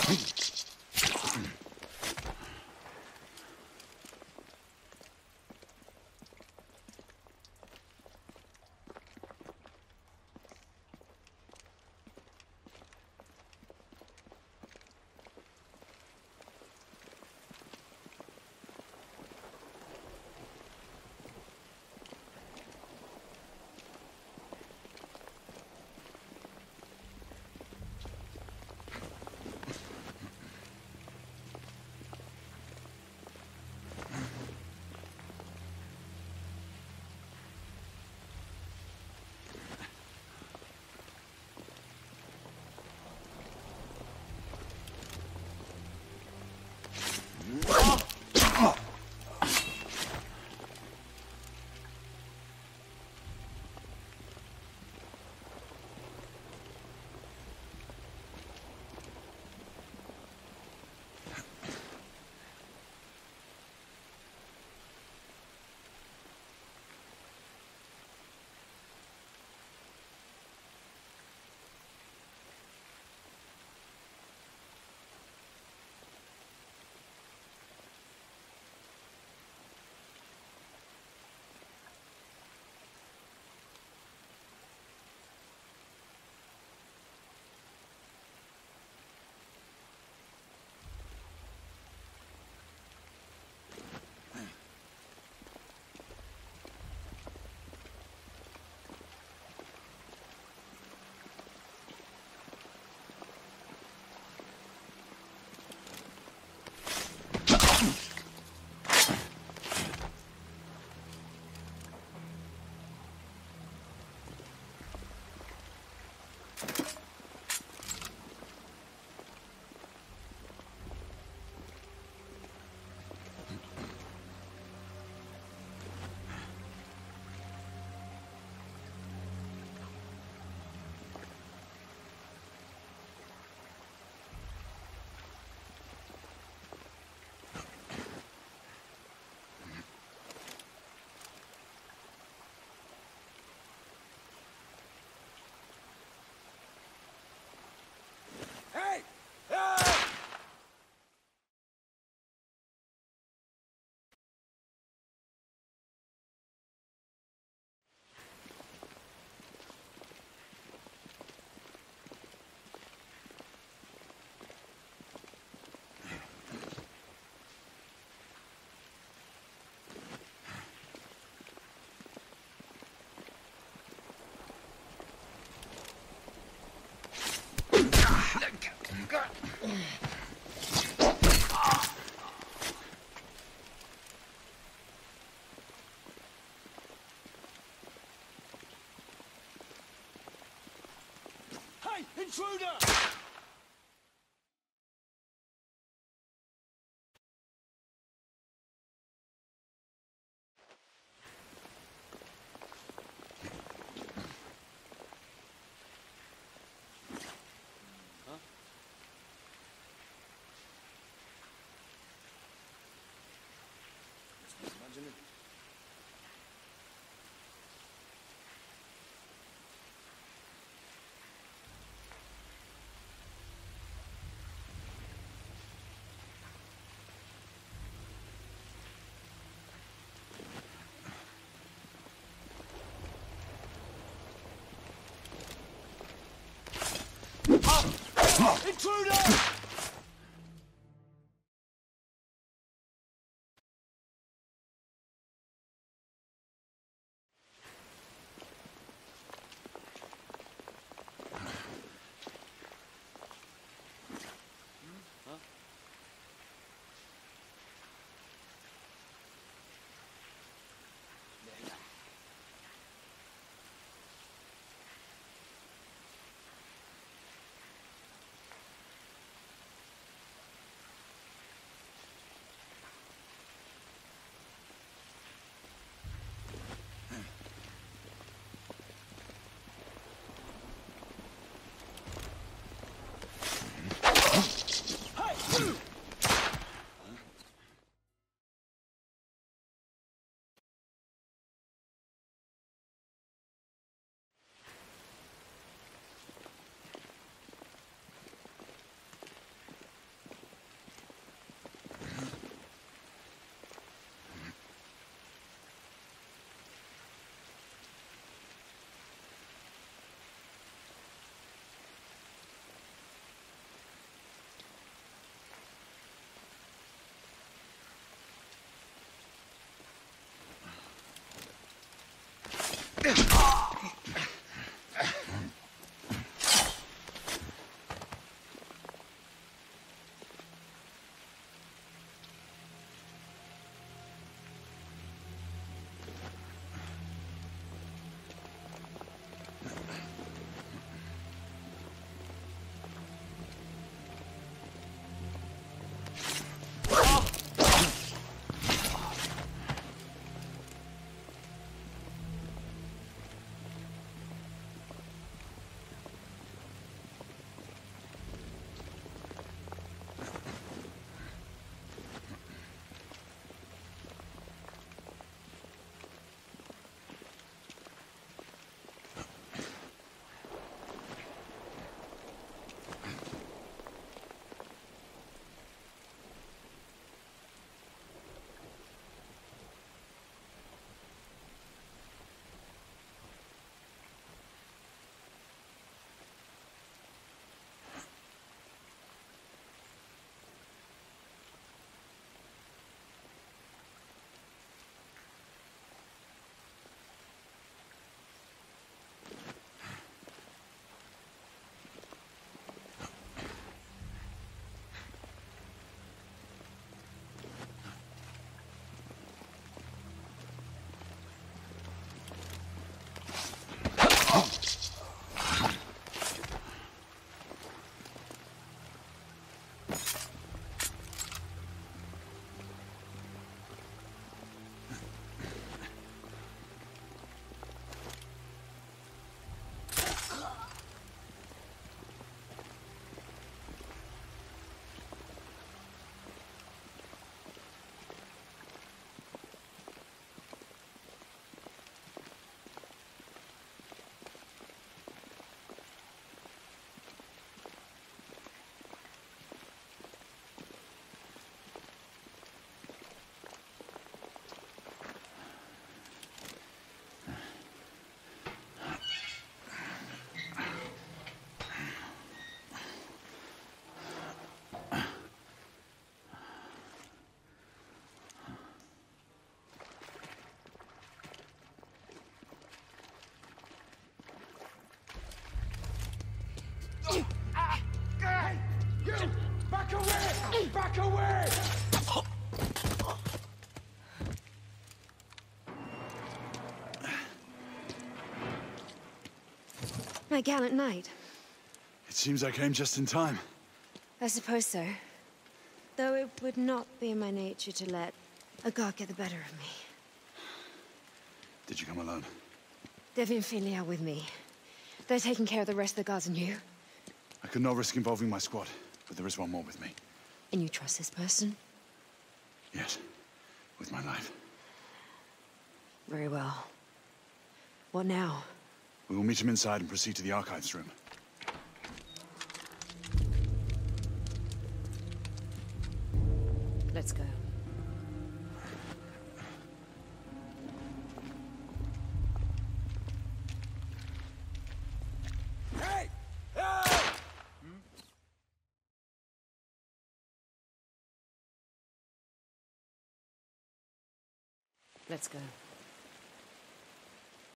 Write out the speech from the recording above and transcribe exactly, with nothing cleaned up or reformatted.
Intruder! Intruder! Back away! Back away! My gallant knight. It seems I came just in time. I suppose so. Though it would not be in my nature to let a god get the better of me. Did you come alone? Devin and Finley are with me. They're taking care of the rest of the guards, and you? I could not risk involving my squad, but there is one more with me. And you trust this person? Yes, with my life. Very well. What now? We will meet him inside and proceed to the archives room. Let's go. Hey! Hey! Let's go.